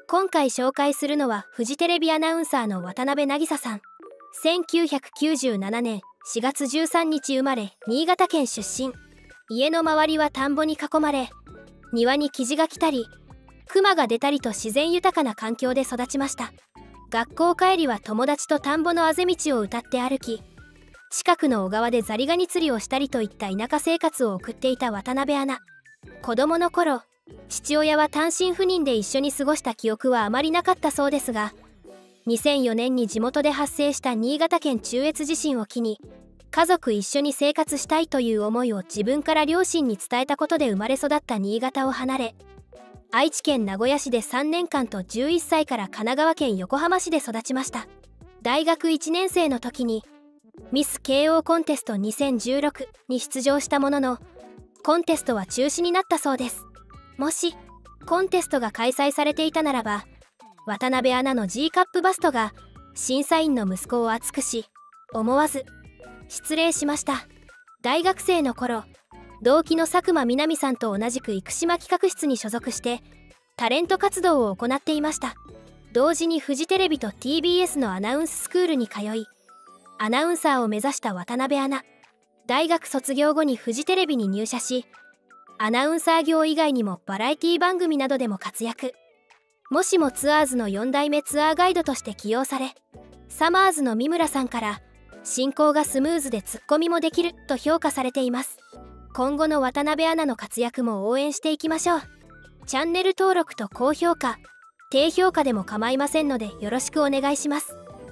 今回紹介するのはフジテレビアナウンサーの渡辺渚さん。1997年4月13日生まれ、新潟県出身。家の周りは田んぼに囲まれ、庭にキジが来たり熊が出たりと自然豊かな環境で育ちました。学校帰りは友達と田んぼのあぜ道を歌って歩き、近くの小川でザリガニ釣りをしたりといった田舎生活を送っていた渡辺アナ。子供の頃、父親は単身赴任で一緒に過ごした記憶はあまりなかったそうですが、2004年に地元で発生した新潟県中越地震を機に、家族一緒に生活したいという思いを自分から両親に伝えたことで生まれ育った新潟を離れ、愛知県名古屋市で3年間と11歳から神奈川県横浜市で育ちました。大学1年生の時にミス慶応コンテスト2016に出場したものの、コンテストは中止になったそうです。もしコンテストが開催されていたならば、渡辺アナの G カップバストが審査員の息子を熱くし、思わず失礼しました。大学生の頃、同期の佐久間みなみさんと同じく生島企画室に所属してタレント活動を行っていました。同時にフジテレビと TBS のアナウンススクールに通い、アナウンサーを目指した渡辺アナ。大学卒業後にフジテレビに入社し、アナウンサー業以外にもバラエティ番組などでも活躍。もしもツアーズの4代目ツアーガイドとして起用され、サマーズの三村さんから進行がスムーズでツッコミもできると評価されています。今後の渡辺アナの活躍も応援していきましょう。チャンネル登録と高評価、低評価でも構いませんのでよろしくお願いします。